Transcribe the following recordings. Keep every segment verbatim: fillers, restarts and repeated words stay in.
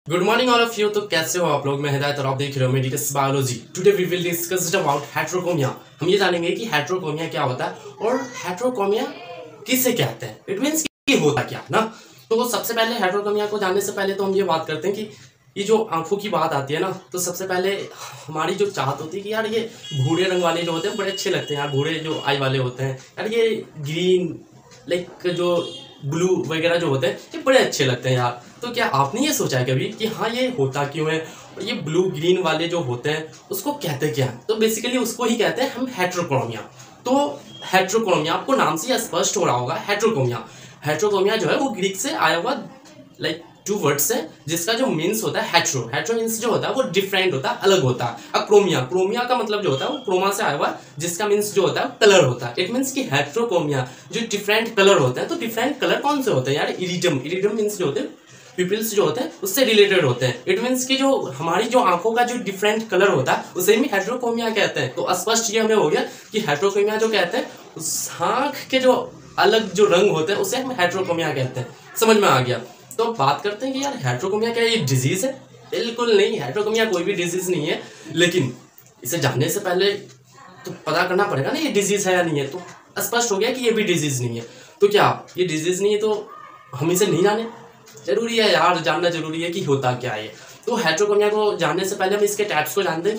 Good morning all of you. तो कैसे हो आप लोग? मैं हिदायत और आप देख रहे हो Medicus Biology. Today we will discuss about heterochromia. हम ये जानेंगे कि हेट्रोकोमिया क्या होता है और हेट्रोकोमिया किसे कहते हैं। इट मींस कि होता क्या ना। तो सबसे पहले हेट्रोकोमिया को जानने से पहले तो हम ये बात करते हैं कि ये जो आंखों की बात आती है ना, तो सबसे पहले हमारी जो चाहत होती है कि यार ये भूरे रंग वाले जो होते हैं बड़े अच्छे लगते हैं यार। भूरे जो आई वाले होते हैं यार, ये ग्रीन लाइक जो ब्लू वगैरह जो होते हैं ये बड़े अच्छे लगते हैं यार। तो क्या आपने ये सोचा है कभी कि हाँ ये होता क्यों है और ये ब्लू ग्रीन वाले जो होते हैं उसको कहते क्या है? तो बेसिकली उसको ही कहते हैं हम हेट्रोक्रोमिया। तो हेट्रोक्रोमिया आपको नाम से स्पष्ट हो रहा होगा। हेट्रोक्रोमिया हेट्रोक्रोमिया जो है वो ग्रीक से आया हुआ लाइक टू वर्ड्स है, जिसका जो मीन्स होता है हेट्रो। हेट्रो मीन्स जो होता है वो डिफरेंट होता है, अलग होता है। अब क्रोमिया क्रोमिया का मतलब जो होता है वो क्रोमा से आया हुआ, जिसका मीन्स जो होता है कलर होता है। इट मीन्स कि हेट्रोक्रोमिया जो डिफरेंट कलर होते हैं। तो डिफरेंट कलर कौन से होते हैं यार? इरिडियम इरिडियम मीन्स जो होते हैं पिपल्स जो होते हैं उससे रिलेटेड होते हैं। इट मीन्स कि जो हमारी जो आंखों का जो डिफरेंट कलर होता है उसे भी हेट्रोक्रोमिया कहते हैं। तो स्पष्ट ये हमें हो गया कि हेट्रोक्रोमिया जो कहते हैं उस आंख के जो अलग जो रंग होते हैं उसे हम हेट्रोक्रोमिया कहते हैं। समझ में आ गया? तो बात करते हैं कि यार हेट्रोक्रोमिया क्या ये डिजीज है? बिल्कुल नहीं, हेट्रोक्रोमिया कोई भी डिजीज नहीं है। लेकिन इसे जानने से पहले तो पता करना पड़ेगा ना ये डिजीज है या नहीं है। तो स्पष्ट हो गया कि ये भी डिजीज नहीं है। तो क्या ये डिजीज नहीं है तो हम इसे नहीं जाने? जरूरी है यार, जानना जरूरी है कि होता क्या है। तो हेट्रोक्रोमिया को जानने से पहले हम इसके टाइप्स को जानते हैं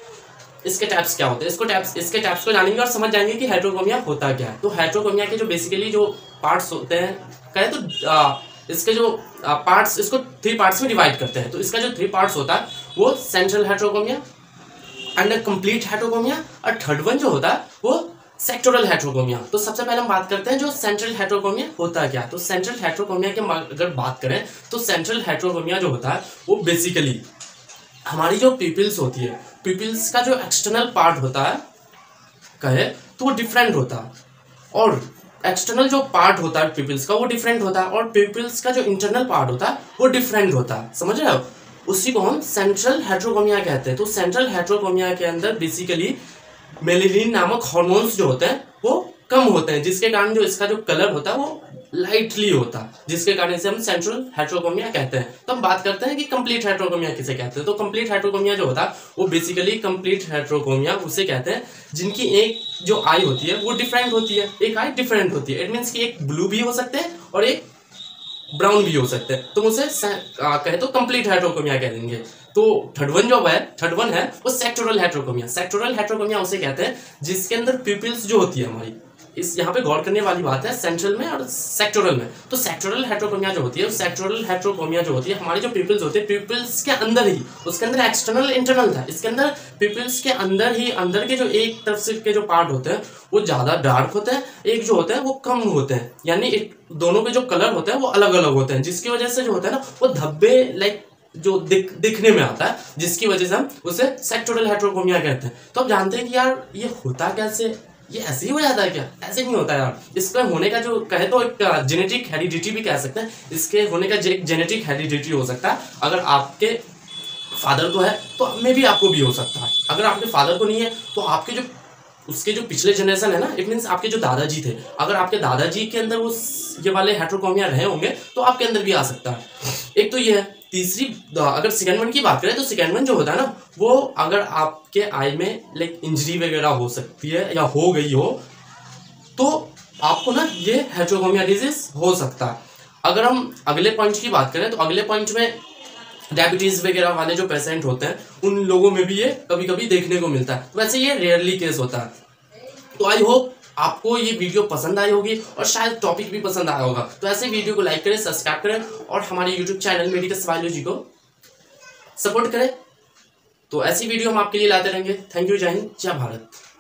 कि इसके टाइप्स क्या होते हैं। इसको टाइप्स इसके टाइप्स को जानेंगे और समझ जाएंगे कि हेट्रोक्रोमिया होता क्या है। तो हेट्रोक्रोमिया के जो बेसिकली जो पार्ट्स होते हैं कहे तो आ, इसके जो पार्ट्स इसको थ्री पार्ट्स में डिवाइड करते हैं। तो इसका जो थ्री पार्ट्स होता है वो central heterochromia and complete heterochromia और थर्ड वन जो होता है वो सेक्टोरल हेट्रोक्रोमिया। तो सबसे पहले हम बात करते हैं जो सेंट्रल हेट्रोक्रोमिया होता क्या। तो सेंट्रल हेट्रोक्रोमिया के अगर बात करें तो सेंट्रल हेट्रोक्रोमिया जो होता है वो बेसिकली हमारी जो पिपल्स होती है, पिपल्स का जो एक्सटर्नल पार्ट होता है कहे तो वो डिफरेंट होता है, और एक्सटर्नल जो पार्ट होता है पिपल्स का वो डिफरेंट होता है, और पिपल्स का जो इंटरनल पार्ट होता है वो डिफरेंट होता है। समझ रहे हो? उसी को हम सेंट्रल हेट्रोक्रोमिया कहते हैं। तो सेंट्रल हेट्रोक्रोमिया के अंदर बेसिकली मेलेनिन नामक हार्मोन्स जो होते हैं वो कम होते हैं, जिसके कारण जो इसका जो कलर होता है वो लाइटली होता है, जिसके कारण इसे हम सेंट्रल हेट्रोक्रोमिया कहते हैं। तो हम बात करते हैं कि कंप्लीट हेट्रोक्रोमिया किसे कहते हैं। तो कंप्लीट हेट्रोक्रोमिया जो होता है वो बेसिकली कंप्लीट हेट्रोक्रोमिया उसे कहते हैं जिनकी एक जो आई होती है वो डिफरेंट होती है, एक आई डिफरेंट होती है। इट मीन्स कि एक ब्लू भी हो सकते हैं और एक ब्राउन भी हो सकते हैं। तो उसे कहे तो कंप्लीट हेट्रोक्रोमिया कह देंगे। तो थर्ड वन जो है थर्ड वन है वो सेक्टोरल हेट्रोक्रोमिया। सेक्टोरल हेट्रोक्रोमिया उसे कहते हैं जिसके अंदर पिपल्स जो होती है हमारी, इस यहाँ पे गौर करने वाली बात है सेंट्रल में और सेक्टोरल में। तो सेक्टोरल हेट्रोक्रोमिया जो होती है, सेक्टोरल हेट्रोक्रोमिया जो होती है हमारी जो पिपल्स होते हैं पिपल्स के अंदर ही, उसके अंदर एक्सटर्नल इंटरनल था, इसके अंदर पिपल्स के अंदर ही अंदर के जो एक तरफ से के जो पार्ट होते हैं वो ज्यादा डार्क होते हैं, एक जो होते हैं वो कम होते हैं। यानी एक दोनों के जो कलर होते हैं वो अलग अलग होते हैं, जिसकी वजह से जो होता है ना वो धब्बे लाइक जो दिख दिखने में आता है, जिसकी वजह से हम उसे सेक्टोरल हेट्रोक्रोमिया कहते हैं। तो अब जानते हैं कि यार ये होता कैसे? ये ऐसे ही हो जाता है क्या? ऐसे नहीं होता यार। इसका होने का जो कहे तो एक जेनेटिक हेरिडिटी भी कह सकते हैं। इसके होने का जेनेटिक हेरिडिटी हो सकता है। अगर आपके फादर को है तो मे भी आपको भी हो सकता है। अगर आपके फादर को नहीं है तो आपके जो उसके जो पिछले जनरेशन है ना, इट मीन्स आपके जो दादाजी थे, अगर आपके दादाजी के अंदर वो ये वाले हेट्रोक्रोमिया रहे होंगे तो आपके अंदर भी आ सकता है। एक तो ये है। तीसरी अगर सेकेंड वन की बात करें तो सेकेंड वन जो होता है ना वो अगर आपके आई में लाइक इंजरी वगैरह हो सकती है या हो गई हो तो आपको ना ये हेट्रोक्रोमिया डिजीज हो सकता है। अगर हम अगले पॉइंट की बात करें तो अगले पॉइंट में डायबिटीज वगैरह वाले जो पेशेंट होते हैं उन लोगों में भी ये कभी कभी देखने को मिलता है। तो वैसे ये रेयरली केस होता है। तो आई होप आपको ये वीडियो पसंद आई होगी और शायद टॉपिक भी पसंद आया होगा। तो ऐसे वीडियो को लाइक करें, सब्सक्राइब करें और हमारे यूट्यूब चैनल मेडिकस बायोलॉजी को सपोर्ट करें। तो ऐसी वीडियो हम आपके लिए लाते रहेंगे। Thank you. जय हिंद, जय भारत।